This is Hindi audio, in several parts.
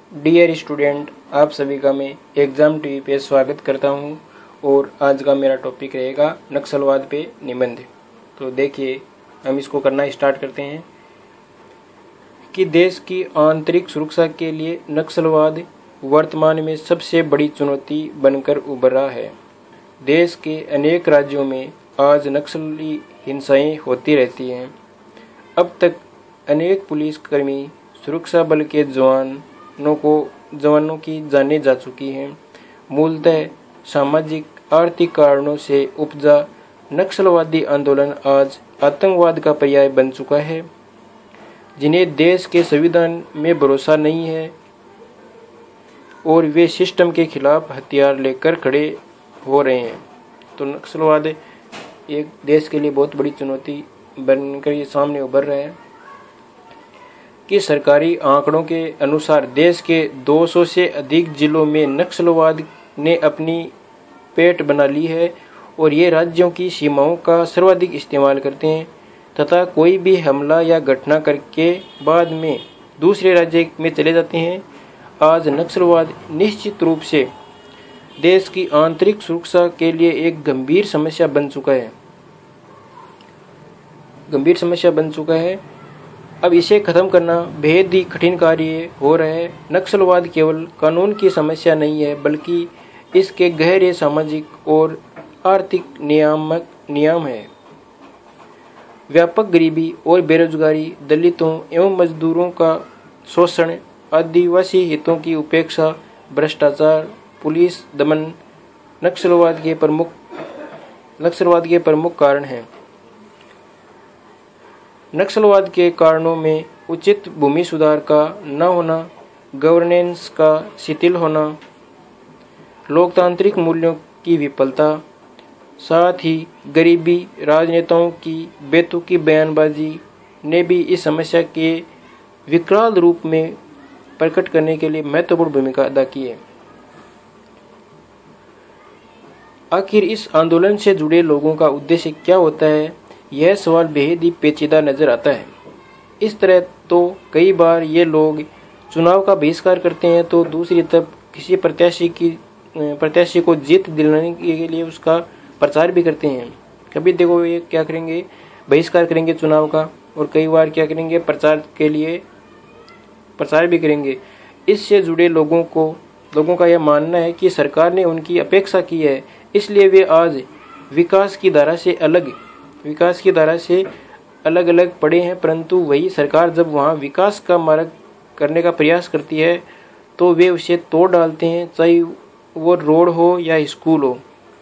डियर स्टूडेंट, आप सभी का मैं एग्जाम टीवी पे स्वागत करता हूं और आज का मेरा टॉपिक रहेगा नक्सलवाद पे निबंध। तो देखिए, हम इसको करना स्टार्ट करते हैं कि देश की आंतरिक सुरक्षा के लिए नक्सलवाद वर्तमान में सबसे बड़ी चुनौती बनकर उभर रहा है। देश के अनेक राज्यों में आज नक्सली हिंसाएं होती रहती हैं। अब तक अनेक पुलिसकर्मी, सुरक्षा बल के जवानों की जानें जा चुकी हैं। मूलतः सामाजिक आर्थिक कारणों से उपजा नक्सलवादी आंदोलन आज आतंकवाद का पर्याय बन चुका है। जिन्हें देश के संविधान में भरोसा नहीं है और वे सिस्टम के खिलाफ हथियार लेकर खड़े हो रहे हैं। तो नक्सलवाद एक देश के लिए बहुत बड़ी चुनौती बनकर ये सामने उभर रहा है कि सरकारी आंकड़ों के अनुसार देश के 200 से अधिक जिलों में नक्सलवाद ने अपनी पेट बना ली है और ये राज्यों की सीमाओं का सर्वाधिक इस्तेमाल करते हैं तथा कोई भी हमला या घटना करके बाद में दूसरे राज्य में चले जाते हैं। आज नक्सलवाद निश्चित रूप से देश की आंतरिक सुरक्षा के लिए एक गंभीर समस्या बन चुका है। अब इसे खत्म करना बेहद ही कठिन कार्य हो रहा है। नक्सलवाद केवल कानून की समस्या नहीं है, बल्कि इसके गहरे सामाजिक और आर्थिक नियम है। व्यापक गरीबी और बेरोजगारी, दलितों एवं मजदूरों का शोषण, आदिवासी हितों की उपेक्षा, भ्रष्टाचार, पुलिस दमन नक्सलवाद के प्रमुख कारण हैं। नक्सलवाद के कारणों में उचित भूमि सुधार का न होना, गवर्नेंस का शिथिल होना, लोकतांत्रिक मूल्यों की विफलता, साथ ही गरीबी, राजनेताओं की बेतुकी बयानबाजी ने भी इस समस्या के विकराल रूप में प्रकट करने के लिए महत्वपूर्ण भूमिका अदा की है। आखिर इस आंदोलन से जुड़े लोगों का उद्देश्य क्या होता है, यह सवाल बेहद ही पेचीदा नजर आता है। इस तरह तो कई बार ये लोग चुनाव का बहिष्कार करते हैं तो दूसरी तरफ किसी प्रत्याशी को जीत दिलाने के लिए उसका प्रचार भी करते हैं। कभी देखो ये क्या करेंगे, बहिष्कार करेंगे चुनाव का, और कई बार क्या करेंगे, प्रचार के लिए प्रचार भी करेंगे। इससे जुड़े लोगों का यह मानना है कि सरकार ने उनकी अपेक्षा की है, इसलिए वे आज विकास की धारा से अलग अलग पड़े हैं। परंतु वही सरकार जब वहां विकास का मार्ग करने का प्रयास करती है तो वे उसे तोड़ डालते हैं, चाहे वो रोड हो या स्कूल हो।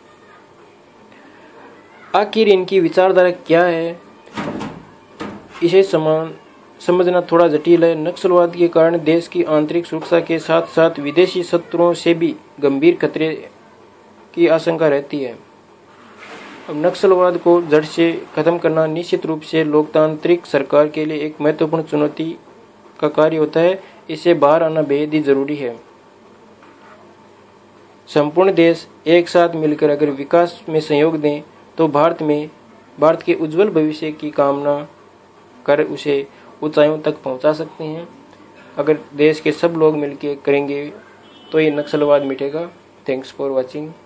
आखिर इनकी विचारधारा क्या है, इसे समझना थोड़ा जटिल है। नक्सलवाद के कारण देश की आंतरिक सुरक्षा के साथ साथ विदेशी शत्रुओं से भी गंभीर खतरे की आशंका रहती है। अब नक्सलवाद को जड़ से खत्म करना निश्चित रूप से लोकतांत्रिक सरकार के लिए एक महत्वपूर्ण चुनौती का कार्य होता है। इससे बाहर आना बेहद ही जरूरी है। संपूर्ण देश एक साथ मिलकर अगर विकास में सहयोग दें तो भारत के उज्जवल भविष्य की कामना कर उसे ऊंचाइयों तक पहुंचा सकते हैं। अगर देश के सब लोग मिलकर करेंगे तो ये नक्सलवाद मिटेगा। Thanks for watching.